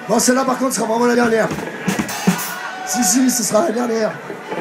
Bon, celle-là par contre sera vraiment la dernière. Si, ce sera la dernière.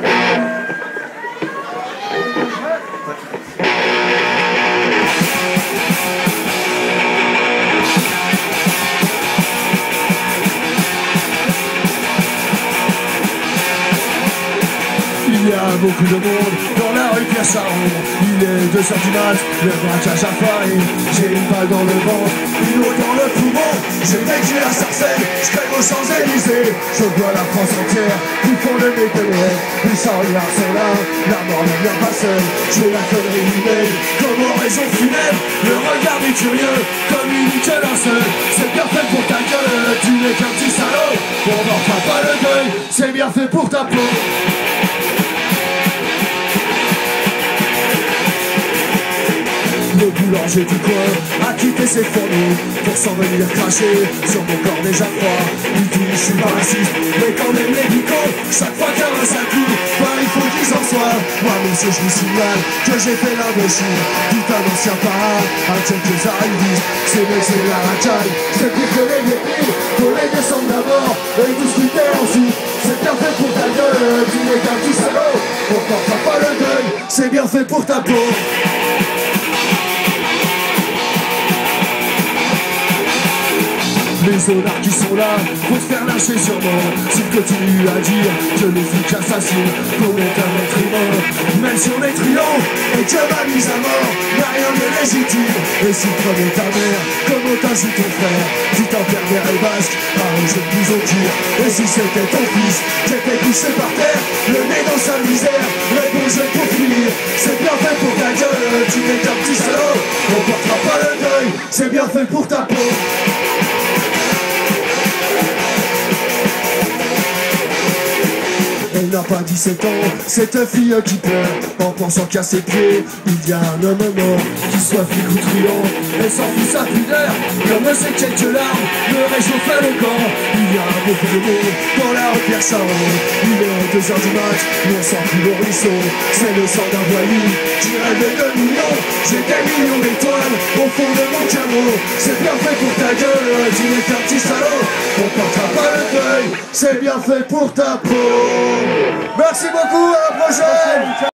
Il y a beaucoup de monde dans la rue Pierre Charon. Il est 2h du mat, le braquage a foiré. J'ai une balle dans le ventre, une eau dans le poumon. J'ai vécu la sarcelle, je crève aux Champs-Élysées. Je vois la France entière qui font le méconnaître. Ils s'en regardent, sont là, la mort ne vient pas seule. J'ai la connerie humaine, comme oraison funèbre. Le regard est curieux, comme unique linceul. C'est bien fait pour ta gueule, tu n'es qu'un petit salaud. On n'en fera pas le deuil, c'est bien fait pour ta peau. Le boulanger du coin a quitté ses fourneaux pour s'en venir cracher sur mon corps déjà froid. Il dit je suis pas raciste, mais quand même les picots, chaque fois qu'un rince à coup, ben il faut qu'ils en soient. Moi monsieur je vous signale que j'ai fait l'imbécile, tout un ancien parade, un quelques arrivistes. C'est mieux c'est la racaille, c'est pire que les débiles. Faut les descendre d'abord et discuter ensuite. C'est bien fait pour ta gueule, tu n'es qu'un petit salaud. On portera pas le deuil, c'est bien fait pour ta peau. Les zonards qui sont là vont te faire lâcher sûrement s'ils continuent à dire que les flics assassinent qu'on est un être humain. Même si on est truand et que ma mise à mort n'a rien de légitime. Et si prenais ta mère comme otage ou ton frère, tu t'en perdais les basques par un jeu de bise au tir. Et si c'était ton fils qui était couché par terre, le nez dans sa misère, le bon jeu pour finir. C'est bien fait pour ta gueule, tu n'es qu'un petit salaud. On portera pas le deuil, c'est bien fait pour ta peau. Elle n'a pas 17 ans, cette fille qui pleure en pensant qu'à ses pieds il y a un homme mort. Qu'il soit flic ou truand, elle s'en fout sa pudeur. Comme ces quelques larmes me réchauffaient le corps. Il y a beaucoup de monde dans la rue Pierre Charon. Il est 2h du mat, on sent plus l'horizon. C'est le sang d'un voyou qui rêve de millions. J'ai des millions d'étoiles au fond de mon caveau. C'est bien fait pour ta gueule, tu n'es qu'un petit salaud. On portera pas le deuil, c'est bien fait pour ta peau. Merci beaucoup, à la prochaine.